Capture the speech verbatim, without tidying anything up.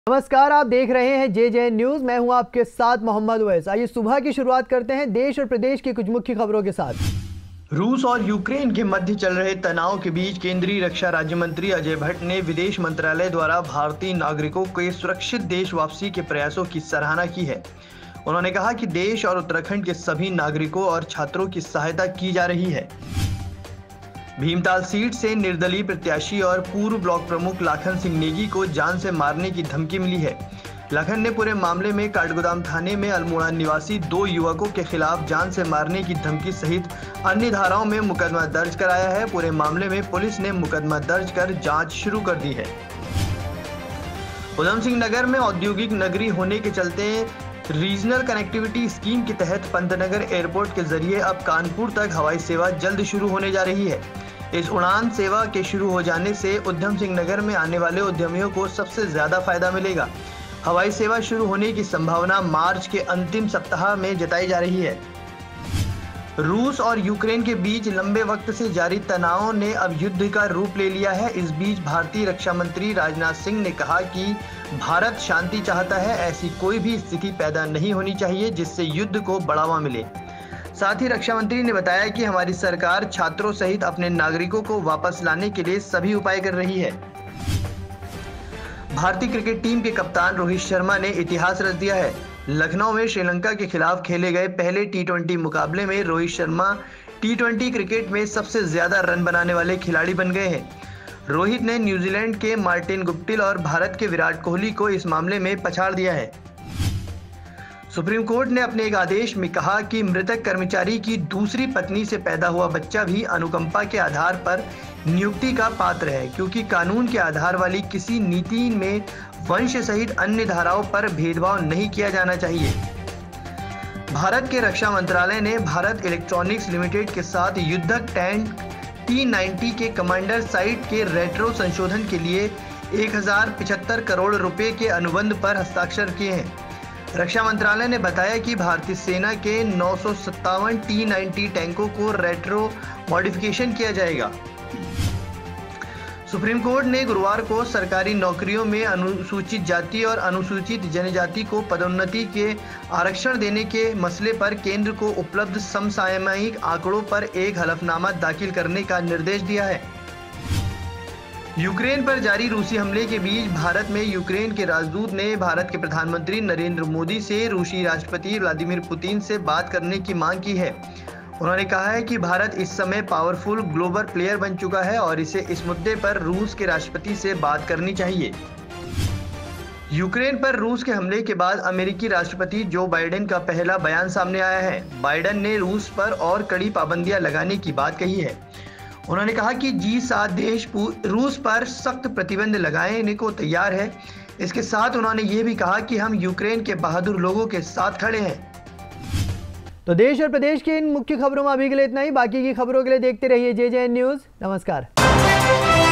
नमस्कार, आप देख रहे हैं जे जे न्यूज। मैं हूं आपके साथ मोहम्मद उवैस। आइए सुबह की शुरुआत करते हैं देश और प्रदेश की कुछ मुख्य खबरों के साथ। रूस और यूक्रेन के मध्य चल रहे तनाव के बीच केंद्रीय रक्षा राज्य मंत्री अजय भट्ट ने विदेश मंत्रालय द्वारा भारतीय नागरिकों के सुरक्षित देश वापसी के प्रयासों की सराहना की है। उन्होंने कहा कि देश और उत्तराखंड के सभी नागरिकों और छात्रों की सहायता की जा रही है। भीमताल सीट से निर्दलीय प्रत्याशी और पूर्व ब्लॉक प्रमुख लाखन सिंह नेगी को जान से मारने की धमकी मिली है। लाखन ने पूरे मामले में काठगोदाम थाने में अल्मोड़ा निवासी दो युवकों के खिलाफ जान से मारने की धमकी सहित अन्य धाराओं में मुकदमा दर्ज कराया है। पूरे मामले में पुलिस ने मुकदमा दर्ज कर जांच शुरू कर दी है। उधम सिंह नगर में औद्योगिक नगरी होने के चलते रीजनल कनेक्टिविटी स्कीम के तहत पंतनगर एयरपोर्ट के जरिए अब कानपुर तक हवाई सेवा जल्द शुरू होने जा रही है। इस उड़ान सेवा के शुरू हो जाने से उधम सिंह नगर में आने वाले उद्यमियों को सबसे ज्यादा फायदा मिलेगा। हवाई सेवा शुरू होने की संभावना मार्च के अंतिम सप्ताह में जताई जा रही है। रूस और यूक्रेन के बीच लंबे वक्त से जारी तनाव ने अब युद्ध का रूप ले लिया है। इस बीच भारतीय रक्षा मंत्री राजनाथ सिंह ने कहा कि भारत शांति चाहता है। ऐसी कोई भी स्थिति पैदा नहीं होनी चाहिए जिससे युद्ध को बढ़ावा मिले। साथ ही रक्षा मंत्री ने बताया कि हमारी सरकार छात्रों सहित अपने नागरिकों को वापस लाने के लिए सभी उपाय कर रही है। भारतीय क्रिकेट टीम के कप्तान रोहित शर्मा ने इतिहास रच दिया है। लखनऊ में श्रीलंका के खिलाफ खेले गए पहले टी ट्वेंटी मुकाबले में Rohit Sharma T twenty cricket में सबसे ज्यादा रन बनाने वाले खिलाड़ी बन गए हैं। रोहित ने न्यूजीलैंड के मार्टिन गुप्टिल और भारत के विराट कोहली को इस मामले में पछाड़ दिया है। सुप्रीम कोर्ट ने अपने एक आदेश में कहा कि मृतक कर्मचारी की दूसरी पत्नी से पैदा हुआ बच्चा भी अनुकंपा के आधार पर नियुक्ति का पात्र है, क्योंकि कानून के आधार वाली किसी नीति में वंश सहित अन्य धाराओं पर भेदभाव नहीं किया जाना चाहिए। भारत के रक्षा मंत्रालय ने भारत इलेक्ट्रॉनिक्स लिमिटेड के साथ युद्धक टैंक टी नाइंटी के कमांडर साइट के रेट्रो संशोधन के लिए एक हजार पिछहत्तर करोड़ रुपए के अनुबंध पर हस्ताक्षर किए हैं। रक्षा मंत्रालय ने बताया कि भारतीय सेना के नौ सौ सत्तावन टी नाइंटी टैंकों को रेट्रो मॉडिफिकेशन किया जाएगा। सुप्रीम कोर्ट ने गुरुवार को सरकारी नौकरियों में अनुसूचित जाति और अनुसूचित जनजाति को पदोन्नति के आरक्षण देने के मसले पर केंद्र को उपलब्ध समसामयिक आंकड़ों पर एक हलफनामा दाखिल करने का निर्देश दिया है। यूक्रेन पर जारी रूसी हमले के बीच भारत में यूक्रेन के राजदूत ने भारत के प्रधानमंत्री नरेंद्र मोदी से रूसी राष्ट्रपति व्लादिमीर पुतिन से बात करने की मांग की है। उन्होंने कहा है कि भारत इस समय पावरफुल ग्लोबल प्लेयर बन चुका है और इसे इस मुद्दे पर रूस के राष्ट्रपति से बात करनी चाहिए। यूक्रेन पर रूस के हमले के बाद अमेरिकी राष्ट्रपति जो बाइडेन का पहला बयान सामने आया है। बाइडेन ने रूस पर और कड़ी पाबंदियां लगाने की बात कही है। उन्होंने कहा कि जी सात देश रूस पर सख्त प्रतिबंध लगाने को तैयार है। इसके साथ उन्होंने ये भी कहा कि हम यूक्रेन के बहादुर लोगों के साथ खड़े हैं। तो देश और प्रदेश की इन मुख्य खबरों में अभी के लिए इतना ही। बाकी की खबरों के लिए देखते रहिए जे जे न्यूज। नमस्कार।